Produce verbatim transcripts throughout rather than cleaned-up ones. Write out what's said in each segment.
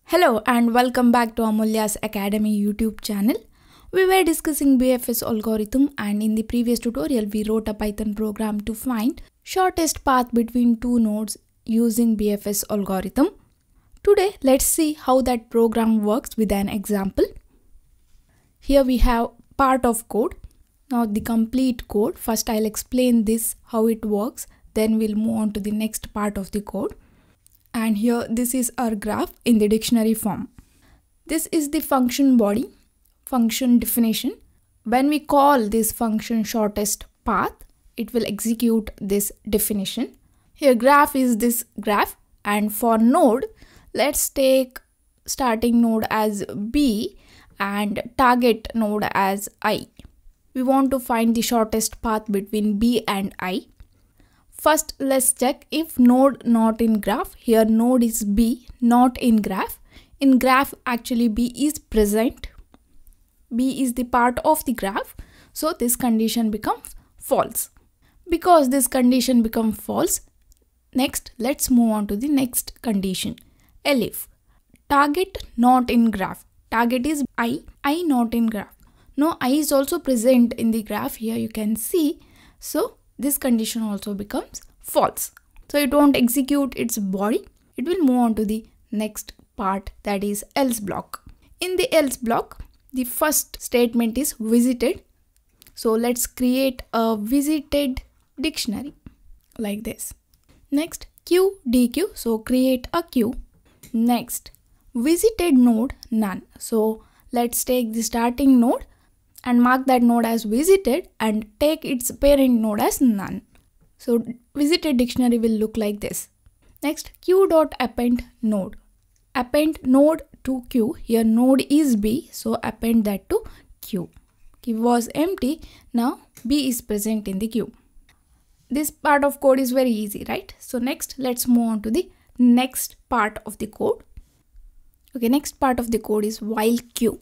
Hello and welcome back to Amulya's Academy YouTube channel. We were discussing B F S algorithm, and in the previous tutorial we wrote a Python program to find shortest path between two nodes using B F S algorithm. Today let's see how that program works with an example. Here we have part of code. Now the complete code. First I'll explain this how it works, then we'll move on to the next part of the code. And here this is our graph in the dictionary form. This is the function body, function definition. When we call this function shortest path, it will execute this definition. Here graph is this graph, and for node, let's take starting node as B and target node as I. We want to find the shortest path between B and I. First, let's check if node not in graph. Here node is B, not in graph. In graph, actually B is present. B is the part of the graph. So this condition becomes false. Because this condition becomes false, next let's move on to the next condition. Elif, target not in graph. Target is I, I not in graph. No, I is also present in the graph. Here you can see. So this condition also becomes false. So it won't execute its body. It will move on to the next part, that is else block. In the else block, the first statement is visited. So let's create a visited dictionary like this. Next q dq. So create a queue. Next visited node none. So let's take the starting node and mark that node as visited and take its parent node as none. So visited dictionary will look like this. Next q.append node. Append node to q. Here node is B, so append that to q. Q was empty, now B is present in the queue. This part of code is very easy, right? So next let's move on to the next part of the code. Okay, next part of the code is while q.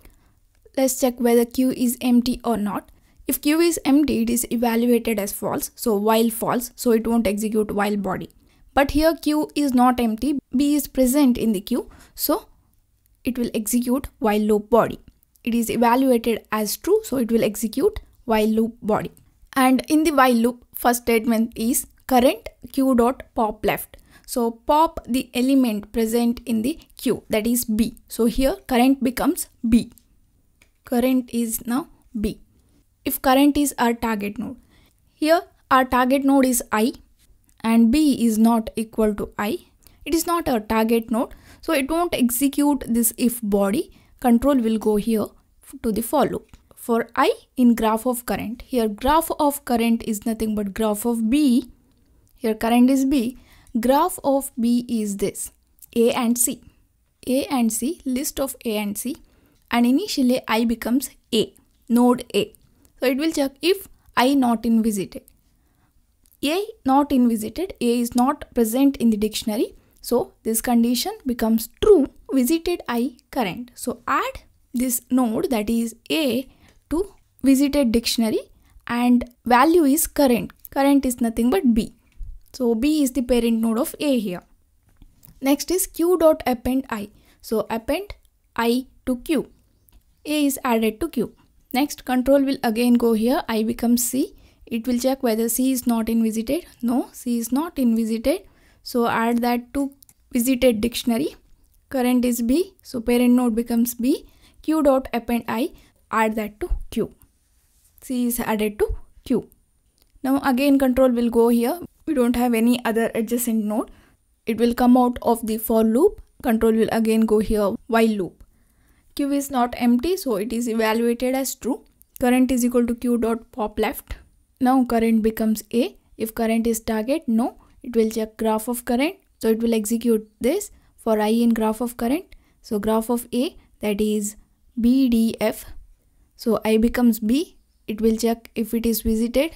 Let's check whether q is empty or not. If q is empty, it is evaluated as false. So while false, so it won't execute while body. But here q is not empty, B is present in the queue, so it will execute while loop body. It is evaluated as true, so it will execute while loop body. And in the while loop, first statement is current q.pop left. So pop the element present in the queue, that is B. So here current becomes B. Current is now B. If current is our target node, here our target node is I and B is not equal to I. It is not our target node, so it won't execute this if body. Control will go here to the for loop. For I in graph of current, here graph of current is nothing but graph of B. Here current is B. Graph of B is this, A and C. A and C, list of A and C. And initially I becomes A, node A. So it will check if I not in visited. A not in visited, A is not present in the dictionary. So this condition becomes true, visited I current. So add this node, that is A, to visited dictionary, and value is current. Current is nothing but B. So B is the parent node of A here. Next is q.append I. So append I to q. A is added to q. Next control will again go here, I becomes C. It will check whether C is not in visited. No, C is not in visited. So add that to visited dictionary. Current is B, so parent node becomes B. Q.append I, add that to Q. C is added to Q. Now again control will go here. We don't have any other adjacent node. It will come out of the for loop. Control will again go here, while loop. Q is not empty, so it is evaluated as true. Current is equal to q.pop left. Now current becomes A. If current is target, no. It will check graph of current. So it will execute this for I in graph of current. So graph of A, that is B D F. So I becomes B. It will check if it is visited.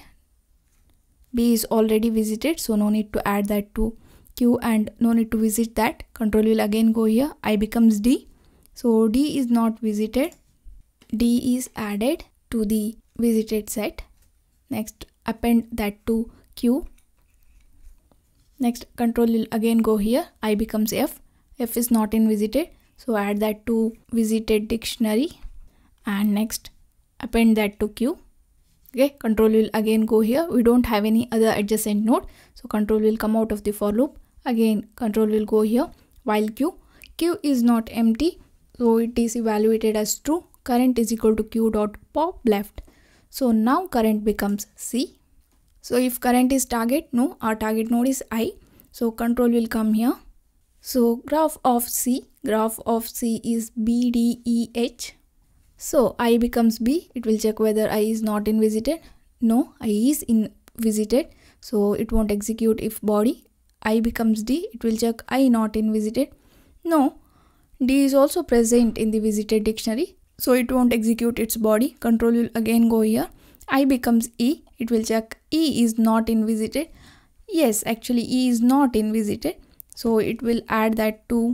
B is already visited, so no need to add that to Q and no need to visit that. Control will again go here. I becomes D. So D is not visited. D is added to the visited set. Next append that to Q. Next control will again go here. I becomes F. F is not in visited. So add that to visited dictionary and next append that to queue. Okay, control will again go here. We don't have any other adjacent node, so control will come out of the for loop. Again control will go here while queue. Queue is not empty, so it is evaluated as true. Current is equal to queue dot pop left. So now current becomes C. So if current is target, no, our target node is I. So control will come here. So graph of C, graph of C is B D E H. So I becomes B. It will check whether I is not in visited. No, I is in visited. So it won't execute if body. I becomes D. It will check I not in visited. No, D is also present in the visited dictionary. So it won't execute its body. Control will again go here. I becomes E. It will check E is not in visited. Yes, actually E is not in visited. So it will add that to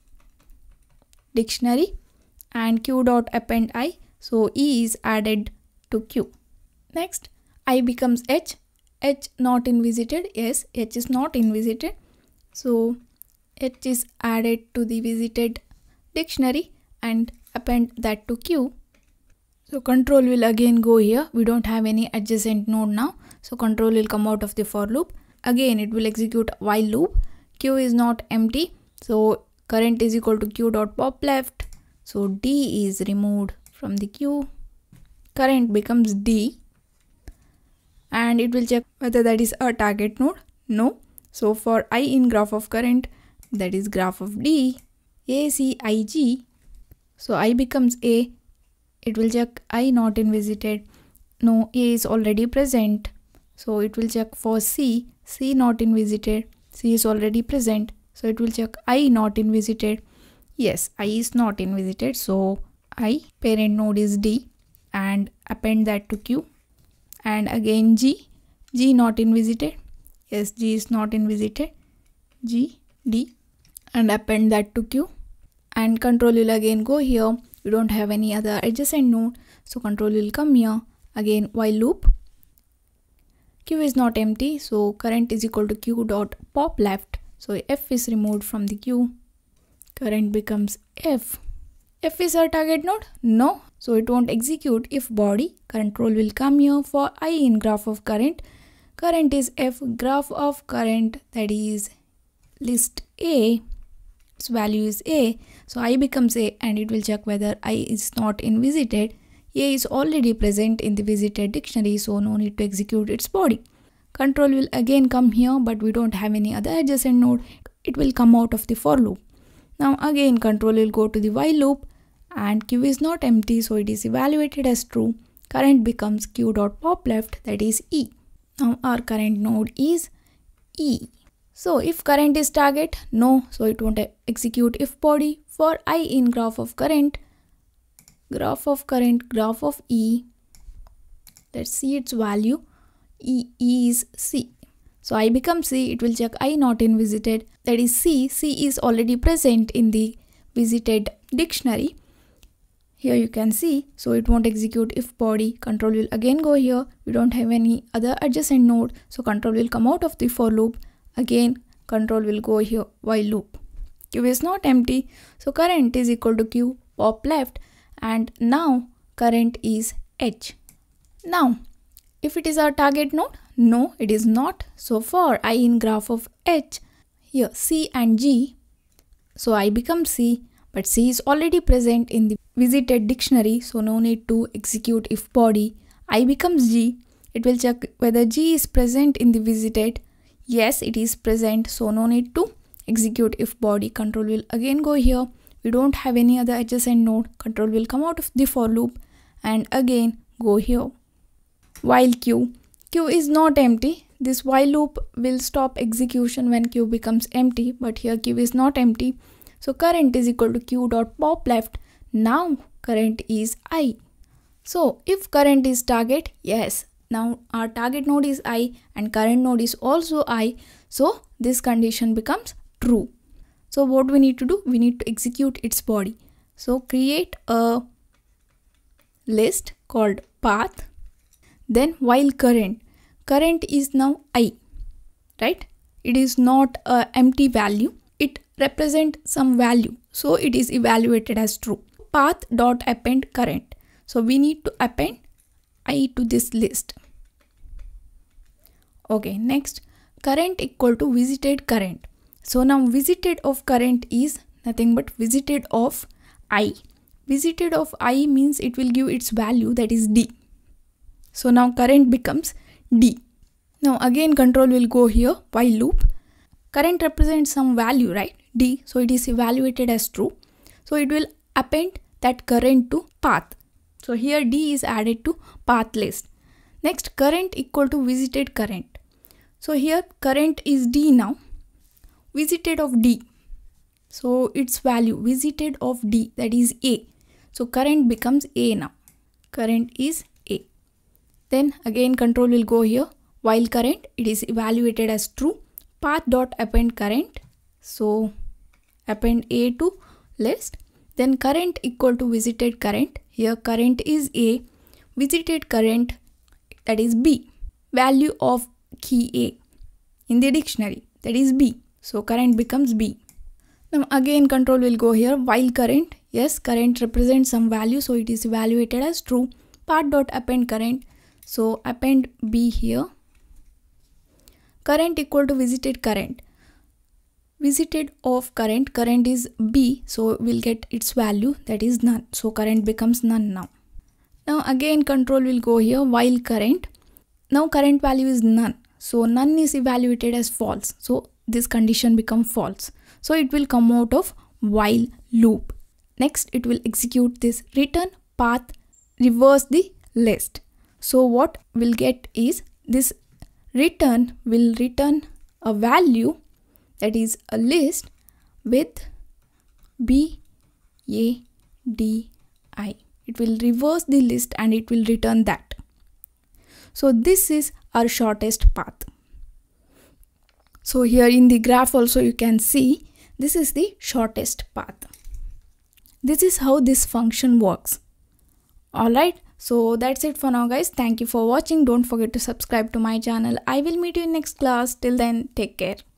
dictionary and q dot append I. So E is added to Q. Next, I becomes H. H not in visited. Yes, H is not in visited. So H is added to the visited dictionary and append that to Q. So control will again go here. We don't have any adjacent node now. So control will come out of the for loop. Again it will execute while loop. Q is not empty. So current is equal to q dot pop left. So D is removed from the queue. Current becomes D. And it will check whether that is a target node. No. So for I in graph of current, that is graph of D, A, C, I, G. So I becomes A. It will check I not in visited. No, A is already present. So it will check for C. C not in visited. C is already present. So it will check I not in visited. Yes, I is not in visited. So I parent node is D and append that to Q. And again G. G not in visited. Yes, G is not in visited. G, D and append that to Q. And control will again go here. We don't have any other adjacent node. So control will come here. Again while loop. Q is not empty. So current is equal to q dot pop left. So F is removed from the queue. Current becomes F. F is our target node? No. So it won't execute if body. Control will come here for I in graph of current. Current is F. Graph of current, that is list A. Its value is A. So I becomes A and it will check whether I is not in visited. A is already present in the visited dictionary, so no need to execute its body. Control will again come here, but we don't have any other adjacent node. It will come out of the for loop. Now again control will go to the while loop and Q is not empty, so it is evaluated as true. Current becomes q dot pop left, that is E. Now our current node is E. So if current is target, no, so it won't execute if body. For I in graph of current, graph of current, graph of E, let's see its value. E, E is C. So I becomes C. It will check I not in visited, that is C. C is already present in the visited dictionary. Here you can see, so it won't execute if body. Control will again go here. We don't have any other adjacent node, so control will come out of the for loop. Again control will go here while loop. Q is not empty, so current is equal to q pop left, and now current is H. Now if it is our target node, no, it is not. So for I in graph of H, here C and G, so I becomes C, but C is already present in the visited dictionary, so no need to execute if body. I becomes G. It will check whether G is present in the visited. Yes, it is present, so no need to execute if body. Control will again go here. We don't have any other adjacent node. Control will come out of the for loop and again go here. While Q, Q is not empty. This while loop will stop execution when Q becomes empty, but here Q is not empty. So current is equal to q dot pop left. Now current is I. So if current is target, yes, now our target node is I and current node is also I. So this condition becomes true. So what we need to do? We need to execute its body. So create a list called path. Then while current, current is now I, right? It is not an empty value. It represents some value. so it is evaluated as true. Path dot append current. So we need to append I to this list. Okay, next, current equal to visited current. So now visited of current is nothing but visited of I. Visited of I means it will give its value, that is D. So now current becomes D. Now again control will go here, while loop. Current represents some value, right? D. So it is evaluated as true. So it will append that current to path. So here D is added to path list. Next, current equal to visited current. So here current is D now. Visited of D. So its value visited of D, that is A. So current becomes A now. Current is A. Then again control will go here. While current, it is evaluated as true. Path dot append current. So append A to list. Then current equal to visited current. Here current is A. Visited current, that is B. Value of key A in the dictionary, that is B. So current becomes B. Now again control will go here. While current, yes, current represents some value, so it is evaluated as true. Path dot append current. So append B here. Current equal to visited current. Visited of current, current is B, so we'll get its value, that is none. So current becomes none now. Now again control will go here. While current, now current value is none. So none is evaluated as false. So this condition becomes false. So it will come out of while loop. Next it will execute this return path, reverse the list. So what we'll get is this return will return a value, that is a list with B A D I. It will reverse the list and it will return that. So this is our shortest path. So here in the graph also you can see this is the shortest path. This is how this function works. Alright, so that's it for now guys. Thank you for watching. Don't forget to subscribe to my channel. I will meet you in next class. Till then, take care.